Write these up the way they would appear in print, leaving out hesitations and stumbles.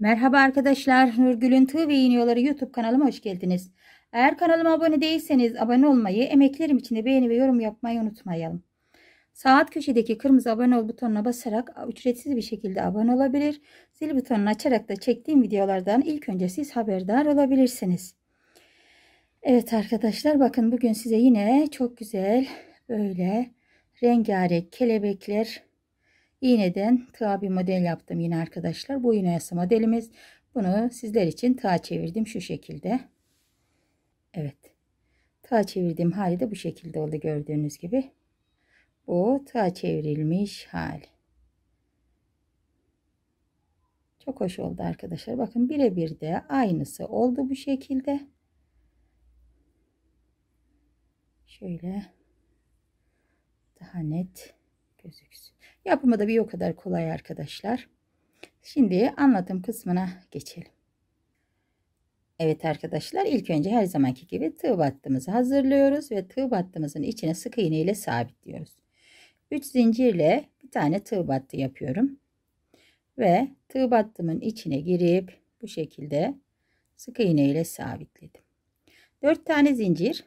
Merhaba arkadaşlar, Nurgül'ün Tığ ve İğne Yolları YouTube kanalıma hoş geldiniz. Eğer kanalıma abone değilseniz abone olmayı, emeklerim için de beğeni ve yorum yapmayı unutmayalım. Sağ alt köşedeki kırmızı abone ol butonuna basarak ücretsiz bir şekilde abone olabilir. Zil butonunu açarak da çektiğim videolardan ilk önce siz haberdar olabilirsiniz. Evet arkadaşlar, bakın bugün size yine çok güzel böyle rengarenk kelebekler iğneden tığ bir model yaptım yine arkadaşlar. Bu iğne yası modelimiz. Bunu sizler için tığa çevirdim şu şekilde. Evet. Tığa çevirdiğim hali de bu şekilde oldu, gördüğünüz gibi. Bu tığa çevrilmiş hali. Çok hoş oldu arkadaşlar. Bakın birebir de aynısı oldu bu şekilde. Şöyle daha net gözüksün. Yapımı da bir o kadar kolay arkadaşlar. Şimdi anlatım kısmına geçelim. Evet arkadaşlar, ilk önce her zamanki gibi tığ battımızı hazırlıyoruz ve tığ battımızın içine sık iğne ile sabitliyoruz. 3 zincirle bir tane tığ battı yapıyorum ve tığ battımın içine girip bu şekilde sık iğne ile sabitledim. 4 tane zincir,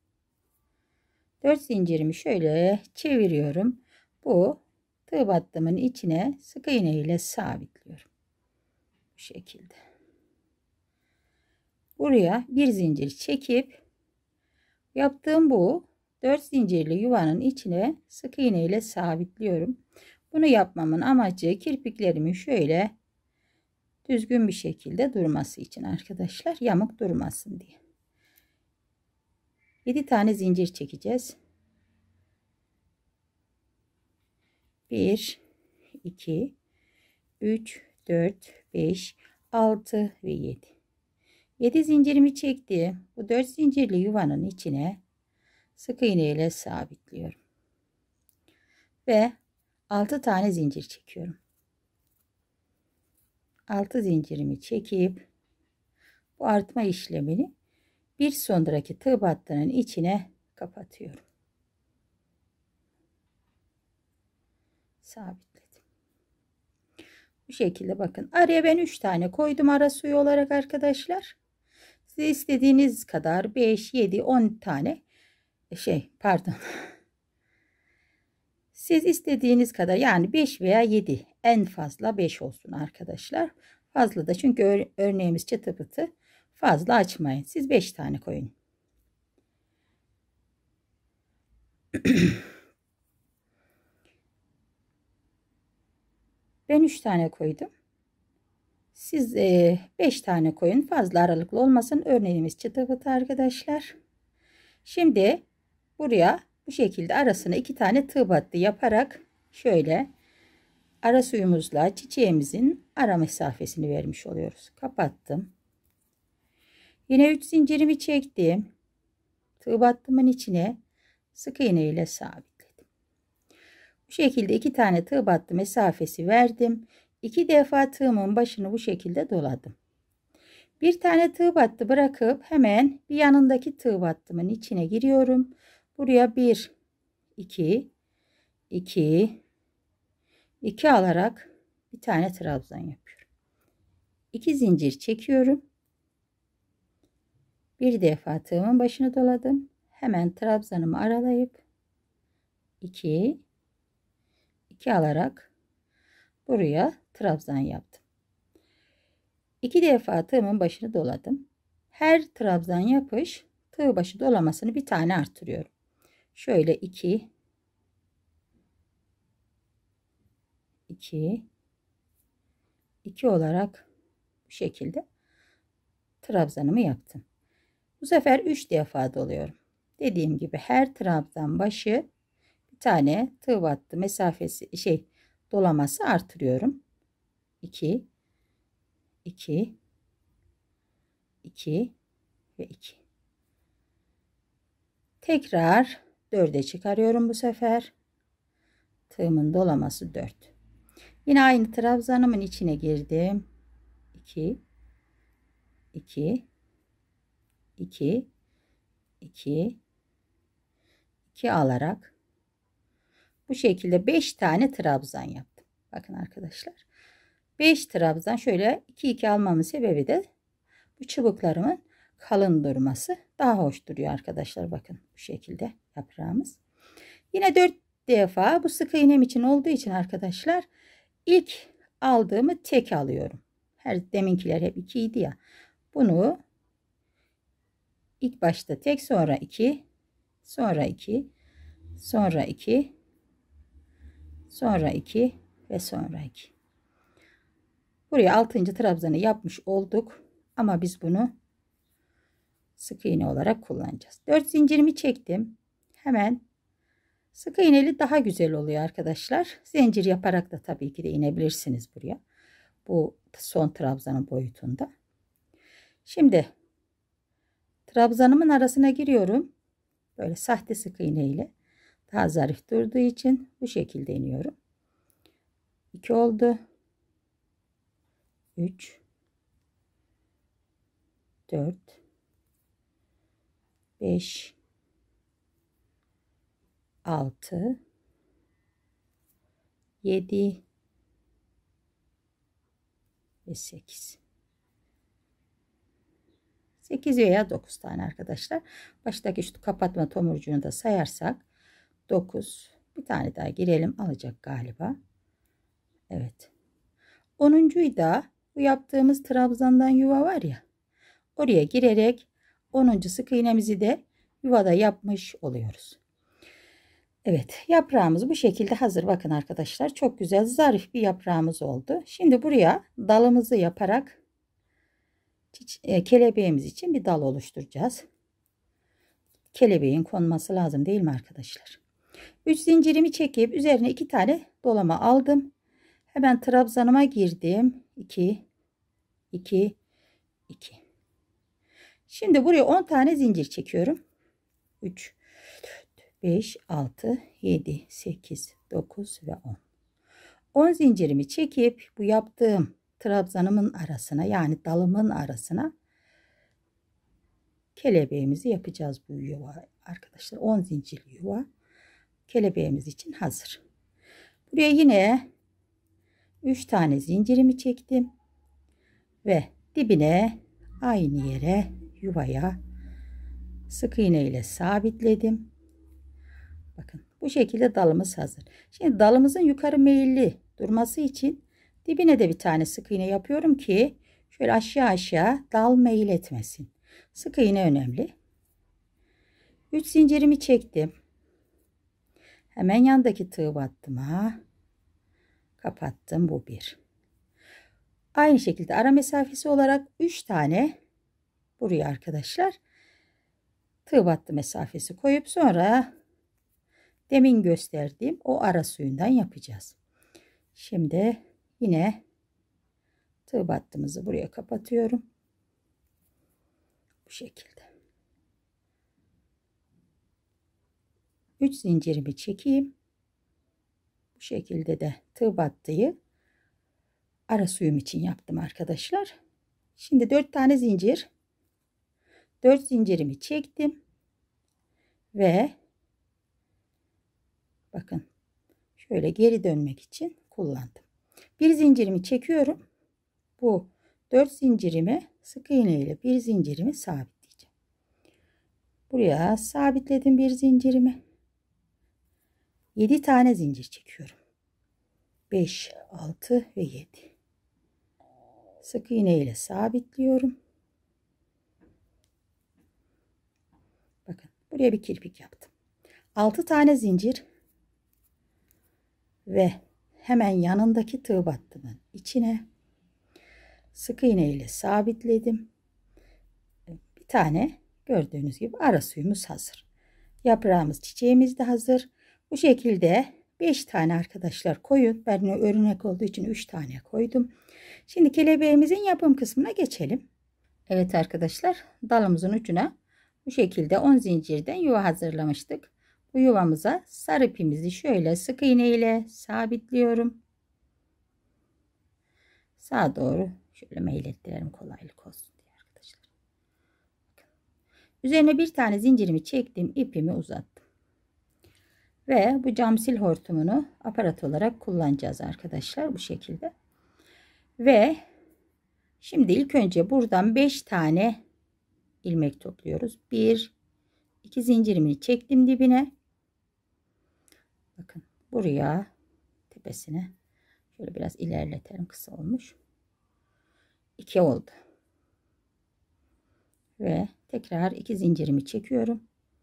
4 zincirimi şöyle çeviriyorum. Bu tığ battımın içine sık iğne ile sabitliyorum bu şekilde. Buraya bir zincir çekip yaptığım bu 4 zincirli yuvanın içine sık iğne ile sabitliyorum. Bunu yapmamın amacı kirpiklerimin şöyle düzgün bir şekilde durması için arkadaşlar, yamuk durmasın diye. 7 tane zincir çekeceğiz. 1 2 3 4 5 6 ve 7. 7 zincirimi çektim. Bu 4 zincirli yuvanın içine sık iğne ile sabitliyorum. Ve 6 tane zincir çekiyorum. 6 zincirimi çekip bu artma işlemini bir sonraki tığ battının içine kapatıyorum. Sabitledim. Bu şekilde bakın. Araya ben 3 tane koydum ara suyu olarak arkadaşlar. Siz istediğiniz kadar 5, 7, 10 tane pardon. Siz istediğiniz kadar, yani 5 veya 7, en fazla 5 olsun arkadaşlar. Fazla da çünkü örneğimiz çıtı pıtı, fazla açmayın. Siz 5 tane koyun. Ben 3 tane koydum. Siz 5 tane koyun. Fazla aralıklı olmasın. Örneğimiz çıtı pıtı arkadaşlar. Şimdi buraya bu şekilde arasına 2 tane tığ battı yaparak şöyle ara suyumuzla çiçeğimizin ara mesafesini vermiş oluyoruz. Kapattım. Yine 3 zincirimi çektim. Tığ battımın içine sık iğne ile sabitledim. Bu şekilde 2 tane tığ battı mesafesi verdim. 2 defa tığımın başını bu şekilde doladım. Bir tane tığ battı bırakıp hemen bir yanındaki tığ battımın içine giriyorum. Buraya 1 2 2 2 alarak bir tane trabzan yapıyorum. 2 zincir çekiyorum. Bir defa tığımın başını doladım. Hemen trabzanımı aralayıp 2 2 alarak buraya trabzan yaptım. 2 defa tığımın başını doladım. Her trabzan yapış tığ başı dolamasını bir tane artırıyorum. Şöyle 2 2 2 olarak bu şekilde trabzanımı yaptım. Bu sefer 3 defa doluyorum. Dediğim gibi her trabzan başı bir tane tığ battı mesafesi dolaması artırıyorum. 2 2 2 ve 2. Tekrar 4'e çıkarıyorum bu sefer. Tığımın dolaması 4. Yine aynı trabzanımın içine girdim. 2 2 2 2 2 alarak bu şekilde 5 tane trabzan yaptım. Bakın arkadaşlar. 5 trabzan şöyle 2 almamın sebebi de bu çubuklarımın kalın durması daha hoş duruyor arkadaşlar. Bakın bu şekilde yaprağımız. Yine 4 defa bu sık iğnem için olduğu için arkadaşlar ilk aldığımı tek alıyorum. Her deminkiler hep 2 idi ya. Bunu ilk başta tek, sonra 2, sonra 2, sonra 2, sonra 2 ve sonra 2. Buraya 6. trabzanı yapmış olduk ama biz bunu sık iğne olarak kullanacağız. 4 zincirimi çektim. Hemen sık iğneli daha güzel oluyor arkadaşlar. Zincir yaparak da tabii ki de inebilirsiniz buraya. Bu son trabzanın boyutunda. Şimdi trabzanımın arasına giriyorum. Böyle sahte sık iğne ile daha zarif durduğu için bu şekilde iniyorum. 2 oldu. 3 4 5 6 7 ve 8. 8 veya 9 tane arkadaşlar. Baştaki şu kapatma tomurcuğunu da sayarsak 9. Bir tane daha girelim, alacak galiba. Evet. 10'uncuyu da bu yaptığımız trabzandan yuva var ya, oraya girerek 10. sık iğnemizi de yuvada yapmış oluyoruz. Evet, yaprağımız bu şekilde hazır. Bakın arkadaşlar, çok güzel zarif bir yaprağımız oldu. Şimdi buraya dalımızı yaparak kelebeğimiz için bir dal oluşturacağız. Kelebeğin konması lazım değil mi arkadaşlar? 3 zincirimi çekip üzerine 2 tane dolama aldım. Hemen trabzanıma girdim. 2 2 2. Şimdi buraya 10 tane zincir çekiyorum. 3 5 6 7 8 9 ve 10. 10 zincirimi çekip bu yaptığım trabzanımın arasına, yani dalımın arasına kelebeğimizi yapacağız bu yuva arkadaşlar. 10 zincirli yuva kelebeğimiz için hazır. Buraya yine 3 tane zincirimi çektim ve dibine aynı yere, yuvaya sık iğne ile sabitledim. Bakın bu şekilde dalımız hazır. Şimdi dalımızın yukarı meyilli durması için dibine de bir tane sık iğne yapıyorum ki şöyle aşağı aşağı dal meyil etmesin. Sık iğne önemli. 3 zincirimi çektim. Hemen yandaki tığ battıma kapattım. Bu bir. Aynı şekilde ara mesafesi olarak 3 tane buraya arkadaşlar tığ battı mesafesi koyup sonra demin gösterdiğim o ara suyundan yapacağız. Şimdi yine tığ battığımızı buraya kapatıyorum. Bu şekilde. 3 zincirimi çekeyim. Bu şekilde de tığ battıyı ara suyum için yaptım arkadaşlar. Şimdi 4 tane zincir. 4 zincirimi çektim. Ve bakın şöyle geri dönmek için kullandım. Bir zincirimi çekiyorum. Bu 4 zincirimi sık iğne ile bir zincirimi sabitleyeceğim. Buraya sabitledim bir zincirimi. 7 tane zincir çekiyorum. 5, 6 ve 7. Sık iğne ile sabitliyorum. Bakın buraya bir kirpik yaptım. 6 tane zincir ve hemen yanındaki tığ battımın içine sık iğne ile sabitledim. Bir tane gördüğünüz gibi ara suyumuz hazır. Yaprağımız, çiçeğimiz de hazır. Bu şekilde 5 tane arkadaşlar koyun. Ben örnek olduğu için 3 tane koydum. Şimdi kelebeğimizin yapım kısmına geçelim. Evet arkadaşlar, dalımızın ucuna bu şekilde 10 zincirden yuva hazırlamıştık. Bu yuvamıza sarı ipimizi şöyle sık iğne ile sabitliyorum. Sağa doğru şöyle meylettirelim kolaylık olsun diye arkadaşlar. Üzerine bir tane zincirimi çektim, ipimi uzattım. Ve bu cam sil hortumunu aparat olarak kullanacağız arkadaşlar bu şekilde. Ve şimdi ilk önce buradan 5 tane ilmek topluyoruz. 1 2 zincirimi çektim dibine. Bakın buraya tepesine şöyle biraz ilerletelim, kısa olmuş. 2 oldu. Ve tekrar 2 zincirimi çekiyorum.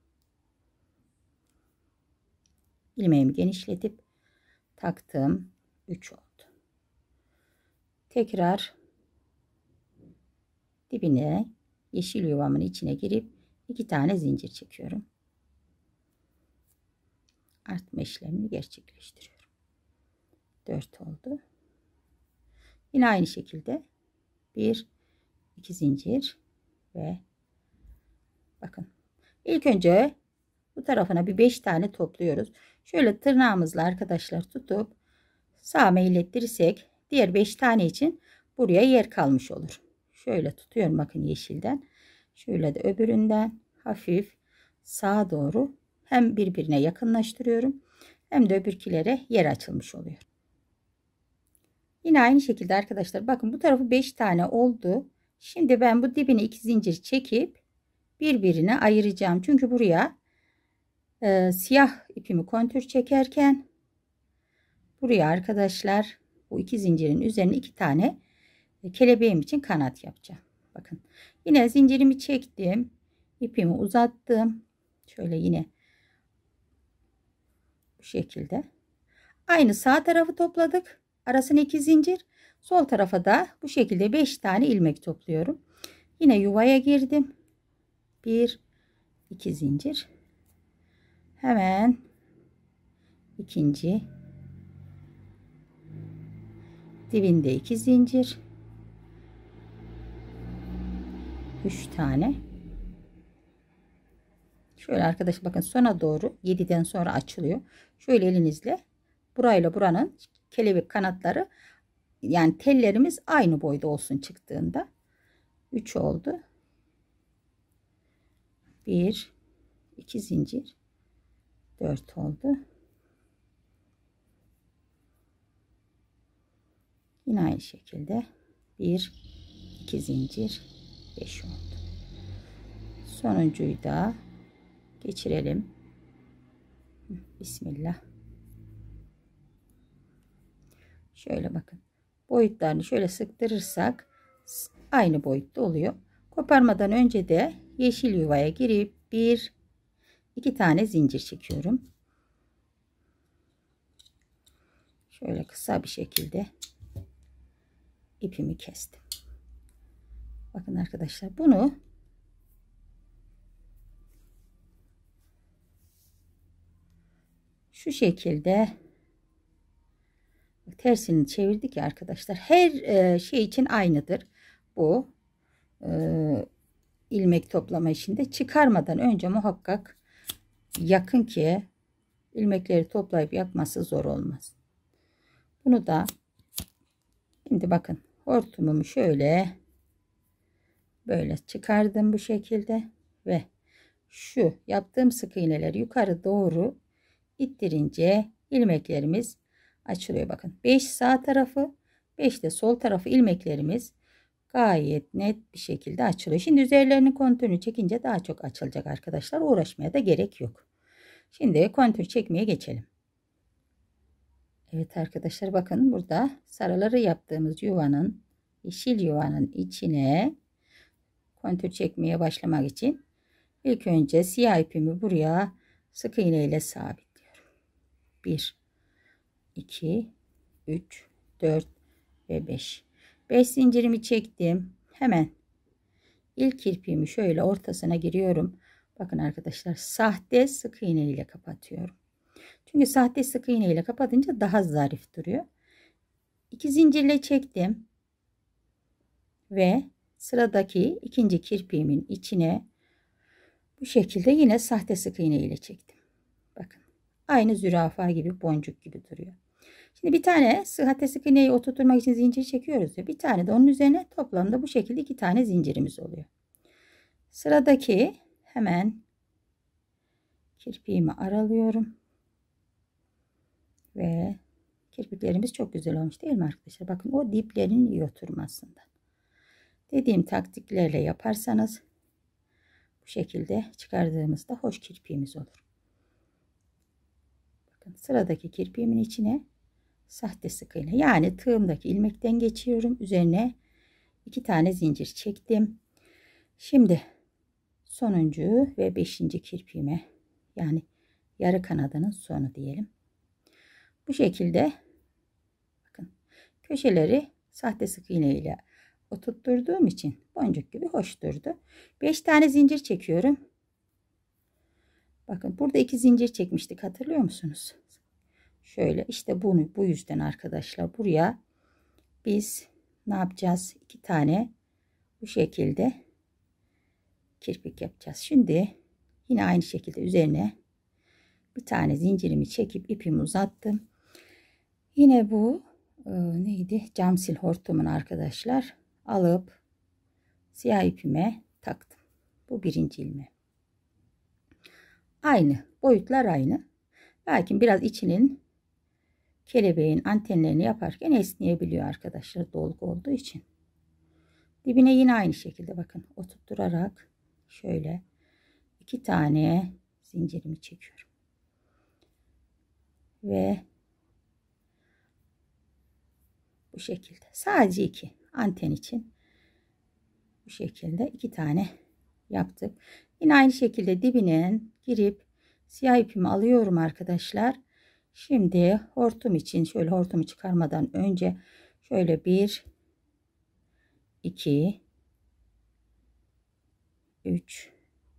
İlmeğimi genişletip taktım. 3 oldu. Tekrar dibine, yeşil yuvamın içine girip 2 tane zincir çekiyorum. Artma işlemini gerçekleştiriyorum. 4 oldu. Yine aynı şekilde 1 2 zincir ve bakın ilk önce bu tarafına bir 5 tane topluyoruz. Şöyle tırnağımızla arkadaşlar tutup sağa meylettirirsek diğer 5 tane için buraya yer kalmış olur. Şöyle tutuyorum bakın yeşilden. Şöyle de öbüründen hafif sağa doğru hem birbirine yakınlaştırıyorum hem de öbürkilere yer açılmış oluyor. Yine aynı şekilde arkadaşlar bakın bu tarafı 5 tane oldu. Şimdi ben bu dibine 2 zincir çekip birbirine ayıracağım. Çünkü buraya siyah ipimi kontür çekerken buraya arkadaşlar bu 2 zincirin üzerine 2 tane kelebeğim için kanat yapacağım. Bakın yine zincirimi çektim, ipimi uzattım. Şöyle yine bu şekilde. Aynı sağ tarafı topladık. Arasına 2 zincir. Sol tarafa da bu şekilde 5 tane ilmek topluyorum. Yine yuvaya girdim. 1 2 zincir. Hemen ikinci dibinde 2 zincir. 3 tane. Şöyle arkadaşlar bakın sona doğru 7'den sonra açılıyor. Şöyle elinizle burayla buranın kelebek kanatları, yani tellerimiz aynı boyda olsun çıktığında. 3 oldu. 1 2 zincir. 4 oldu. Yine aynı şekilde 1 2 zincir, 5 oldu. Sonuncuyu da geçirelim. Bismillah. Şöyle bakın. Boyutlarını şöyle sıktırırsak aynı boyutta oluyor. Koparmadan önce de yeşil yuvaya girip 1 2 tane zincir çekiyorum. Şöyle kısa bir şekilde ipimi kestim. Bakın arkadaşlar bunu şu şekilde tersini çevirdik ya arkadaşlar. Her şey için aynıdır. Bu ilmek toplama işinde çıkarmadan önce muhakkak yakın ki ilmekleri toplayıp yakması zor olmaz. Bunu da şimdi bakın hortumumu şöyle böyle çıkardım bu şekilde ve şu yaptığım sık iğneleri yukarı doğru ittirince ilmeklerimiz açılıyor. Bakın 5 sağ tarafı 5 de sol tarafı ilmeklerimiz gayet net bir şekilde açılıyor. Şimdi üzerlerinin kontürünü çekince daha çok açılacak arkadaşlar. Uğraşmaya da gerek yok. Şimdi kontür çekmeye geçelim. Evet arkadaşlar bakın burada sarıları yaptığımız yuvanın, yeşil yuvanın içine kontür çekmeye başlamak için ilk önce siyah ipimi buraya sık iğne ile sabitliyorum. 1 2 3 4 ve 5 zincirimi çektim. Hemen ilk kirpiğimi şöyle ortasına giriyorum. Bakın arkadaşlar sahte sık iğne ile kapatıyorum. Çünkü sahte sık iğne ile kapatınca daha zarif duruyor. 2 zincirle çektim ve sıradaki ikinci kirpiğimin içine bu şekilde yine sahte sık iğne ile çektim. Bakın aynı zürafa gibi, boncuk gibi duruyor. Şimdi bir tane sahte sık iğneyi oturtmak için zincir çekiyoruz ya, bir tane de onun üzerine toplamda bu şekilde 2 tane zincirimiz oluyor. Sıradaki hemen kirpiğimi aralıyorum ve Kirpiklerimiz çok güzel olmuş değil mi arkadaşlar? Bakın o diplerin iyi oturmasından. Dediğim taktiklerle yaparsanız bu şekilde çıkardığımızda hoş kirpiğimiz olur. Bakın sıradaki kirpiğimin içine sahte sık iğne, yani tığımdaki ilmekten geçiyorum. Üzerine 2 tane zincir çektim. Şimdi sonuncu ve 5. kirpiğime, yani yarı kanadının sonu diyelim. Bu şekilde bakın köşeleri sahte sık iğne ile oturtturduğum için boncuk gibi hoş durdu. 5 tane zincir çekiyorum. Bakın burada 2 zincir çekmiştik, hatırlıyor musunuz? Şöyle işte bu yüzden arkadaşlar buraya biz ne yapacağız? 2 tane bu şekilde kirpik yapacağız. Şimdi yine aynı şekilde üzerine bir tane zincirimi çekip ipimi uzattım. Yine bu neydi? Cam sil hortumun arkadaşlar, alıp siyah ipime taktım. Bu birinci ilmeğim. Aynı boyutlar aynı. Belki biraz içinin kelebeğin antenlerini yaparken esneyebiliyor arkadaşlar, dolgu olduğu için. Dibine yine aynı şekilde bakın oturtturarak şöyle 2 tane zincirimi çekiyorum. Ve bu şekilde sadece 2 anten için bu şekilde 2 tane yaptık. Yine aynı şekilde dibine girip siyah ipimi alıyorum arkadaşlar. Şimdi hortum için şöyle hortumu çıkarmadan önce şöyle 1 2 3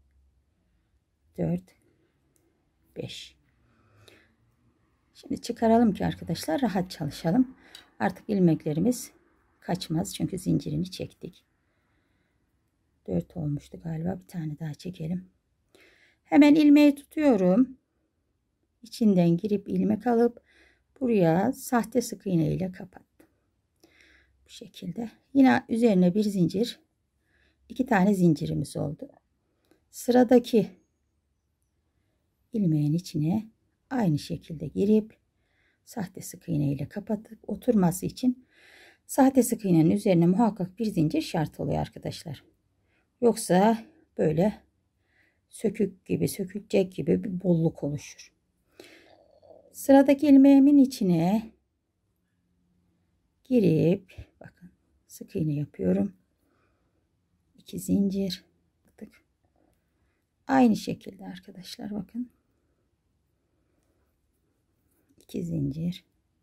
4 5. Şimdi çıkaralım ki arkadaşlar rahat çalışalım. Artık ilmeklerimiz kaçmaz çünkü zincirini çektik. 4 olmuştu galiba, bir tane daha çekelim. Hemen ilmeği tutuyorum. İçinden girip ilmek alıp buraya sahte sık iğne ile kapattım. Bu şekilde. Yine üzerine bir zincir, 2 tane zincirimiz oldu. Sıradaki ilmeğin içine aynı şekilde girip sahte sık iğne ile kapatıp oturması için sahte sık iğnenin üzerine muhakkak bir zincir şart oluyor arkadaşlar. Yoksa böyle sökülecek gibi bir bolluk oluşur. Sıradaki ilmeğimin içine girip bakın sık iğne yapıyorum. 2 zincir. Aynı şekilde arkadaşlar bakın. 2 zincir.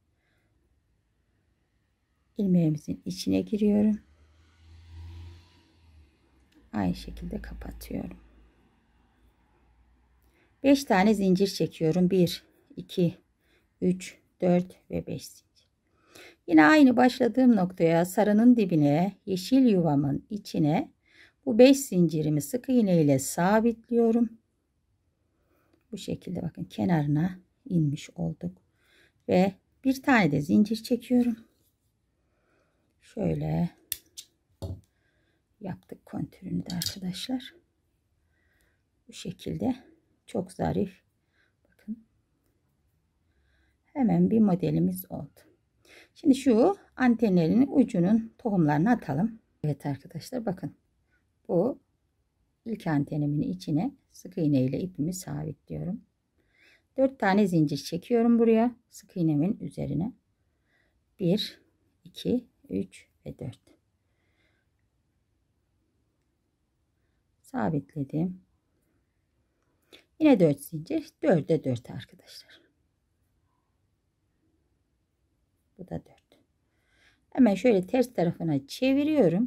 İlmeğimizin içine giriyorum. Aynı şekilde kapatıyorum. 5 tane zincir çekiyorum. 1 2 3 4 ve 5 zincir. Yine aynı başladığım noktaya, sarının dibine, yeşil yuvamın içine bu 5 zincirimi sık iğne ile sabitliyorum. Bu şekilde bakın kenarına inmiş olduk. Ve bir tane de zincir çekiyorum. Şöyle yaptık kontürünü de arkadaşlar. Bu şekilde çok zarif. Bakın. Hemen bir modelimiz oldu. Şimdi şu antenlerin ucunun tohumlarını atalım. Evet arkadaşlar bakın. Bu ilk antenimin içine sık iğne ile ipimi sabitliyorum. 4 tane zincir çekiyorum buraya. Sık iğnemin üzerine. 1, 2, 3 ve 4. Sabitledim. Yine 4 zincir. 4'e 4 arkadaşlar. Bu da 4. Hemen şöyle ters tarafına çeviriyorum.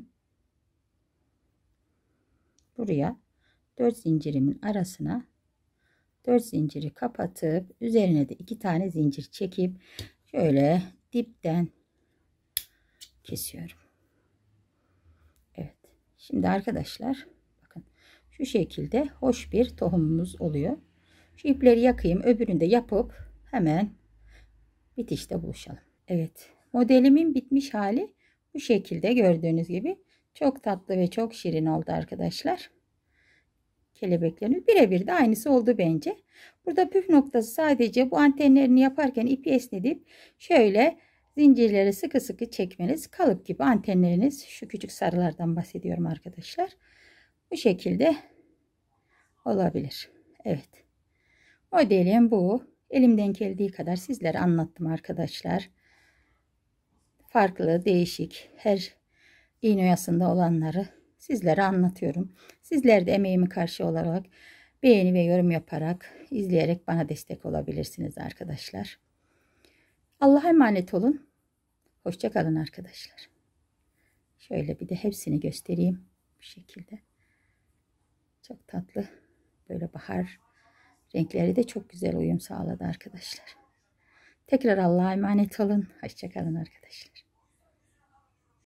Buraya 4 zincirimin arasına 4 zinciri kapatıp üzerine de 2 tane zincir çekip şöyle dipten kesiyorum. Evet. Şimdi arkadaşlar bakın şu şekilde hoş bir tohumumuz oluyor. Şu ipleri yakayım, öbürünü de yapıp hemen bitişte buluşalım. Evet. Modelimin bitmiş hali bu şekilde, gördüğünüz gibi çok tatlı ve çok şirin oldu arkadaşlar. kelebeklerin birebir de aynısı oldu bence. Burada püf noktası sadece bu antenlerini yaparken ipi esnedip şöyle zincirleri sıkı sıkı çekmeniz. Kalıp gibi antenleriniz, şu küçük sarılardan bahsediyorum arkadaşlar. Bu şekilde olabilir. Evet. Modelim bu. Elimden geldiği kadar sizlere anlattım arkadaşlar. Farklı, değişik, her iğne oyasında olanları sizlere anlatıyorum. Sizler de emeğimi karşı olarak beğeni ve yorum yaparak, izleyerek bana destek olabilirsiniz arkadaşlar. Allah'a emanet olun. Hoşça kalın arkadaşlar. Şöyle bir de hepsini göstereyim. Bu şekilde. Çok tatlı. Böyle bahar renkleri de çok güzel uyum sağladı arkadaşlar. Tekrar Allah'a emanet olun. Hoşça kalın arkadaşlar.